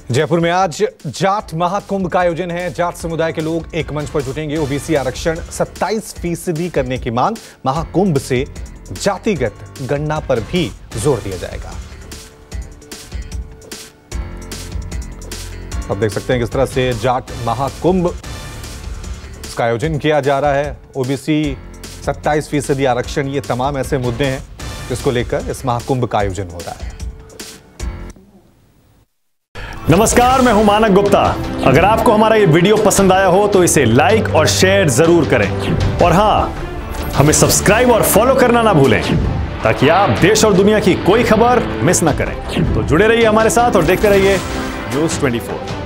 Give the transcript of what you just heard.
जयपुर में आज जाट महाकुंभ का आयोजन है। जाट समुदाय के लोग एक मंच पर जुटेंगे। ओबीसी आरक्षण 27% करने की मांग। महाकुंभ से जातिगत गणना पर भी जोर दिया जाएगा। अब देख सकते हैं किस तरह से जाट महाकुंभ का आयोजन किया जा रहा है। ओबीसी 27% आरक्षण, ये तमाम ऐसे मुद्दे हैं जिसको लेकर इस महाकुंभ का आयोजन हो रहा है। नमस्कार, मैं हूं मानक गुप्ता। अगर आपको हमारा ये वीडियो पसंद आया हो तो इसे लाइक और शेयर जरूर करें, और हां, हमें सब्सक्राइब और फॉलो करना ना भूलें ताकि आप देश और दुनिया की कोई खबर मिस ना करें। तो जुड़े रहिए हमारे साथ और देखते रहिए न्यूज़ 24।